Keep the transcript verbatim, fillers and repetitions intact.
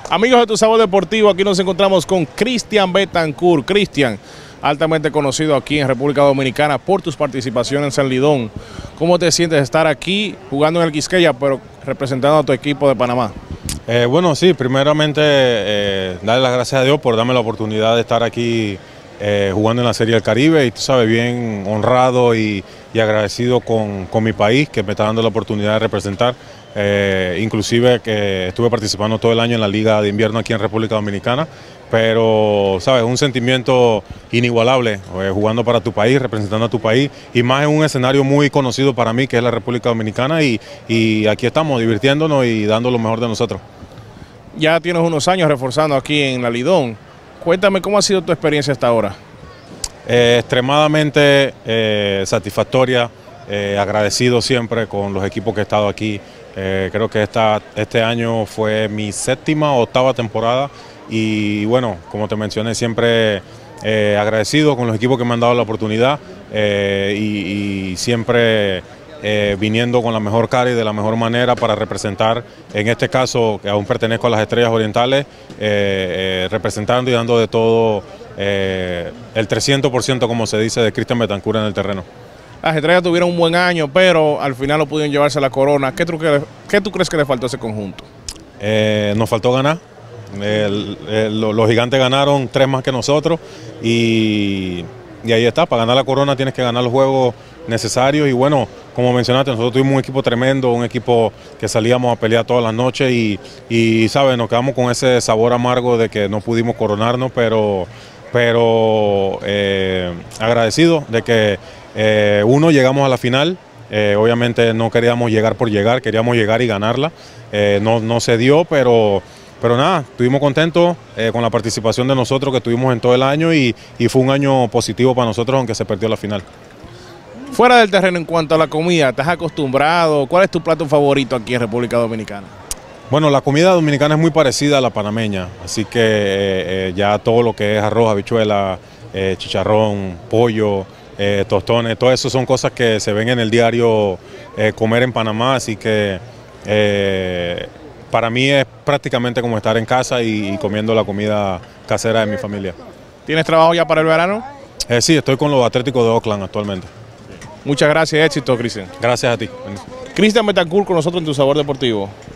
Amigos de Tu Sabor Deportivo, aquí nos encontramos con Cristian Betancourt. Cristian, altamente conocido aquí en República Dominicana por tus participaciones en San Lidón. ¿Cómo te sientes de estar aquí jugando en el Quisqueya, pero representando a tu equipo de Panamá? Eh, bueno, sí, primeramente eh, darle las gracias a Dios por darme la oportunidad de estar aquí eh, jugando en la Serie del Caribe y tú sabes, bien honrado y, y agradecido con, con mi país que me está dando la oportunidad de representar. Eh, inclusive que estuve participando todo el año en la Liga de Invierno aquí en República Dominicana, pero sabes, un sentimiento inigualable eh, jugando para tu país, representando a tu país y más en un escenario muy conocido para mí que es la República Dominicana y, y aquí estamos divirtiéndonos y dando lo mejor de nosotros. Ya tienes unos años reforzando aquí en la Lidón. Cuéntame cómo ha sido tu experiencia hasta ahora. Eh, extremadamente eh, satisfactoria, eh, agradecido siempre con los equipos que he estado aquí. Eh, creo que esta, este año fue mi séptima o octava temporada y bueno, como te mencioné, siempre eh, agradecido con los equipos que me han dado la oportunidad eh, y, y siempre eh, viniendo con la mejor cara y de la mejor manera para representar, en este caso que aún pertenezco a las Estrellas Orientales, eh, eh, representando y dando de todo eh, el trescientos por ciento, como se dice, de Cristian Betancourt en el terreno. Las Estrellas tuvieron un buen año, pero al final no pudieron llevarse la corona. ¿Qué tú, qué tú crees que le faltó a ese conjunto? Eh, nos faltó ganar. El, el, los gigantes ganaron tres más que nosotros y, y ahí está, para ganar la corona tienes que ganar los juegos necesarios y bueno, como mencionaste, nosotros tuvimos un equipo tremendo, un equipo que salíamos a pelear todas las noches y, y ¿sabes? Nos quedamos con ese sabor amargo de que no pudimos coronarnos, pero, pero eh, agradecido de que eh, uno, llegamos a la final. Eh, obviamente no queríamos llegar por llegar, queríamos llegar y ganarla, eh, no, no se dio, pero... Pero nada, estuvimos contentos eh, con la participación de nosotros que tuvimos en todo el año y, y fue un año positivo para nosotros, aunque se perdió la final. Fuera del terreno, en cuanto a la comida, ¿estás acostumbrado? ¿Cuál es tu plato favorito aquí en República Dominicana? Bueno, la comida dominicana es muy parecida a la panameña, así que eh, eh, ya todo lo que es arroz, habichuela, eh, chicharrón, pollo, eh, tostones, todo eso son cosas que se ven en el diario eh, comer en Panamá, así que... Eh, Para mí es prácticamente como estar en casa y, y comiendo la comida casera de mi familia. ¿Tienes trabajo ya para el verano? Eh, sí, estoy con los Atléticos de Oakland actualmente. Muchas gracias, éxito, Cristian. Gracias a ti. Cristian Betancourt con nosotros en Tu Sabor Deportivo.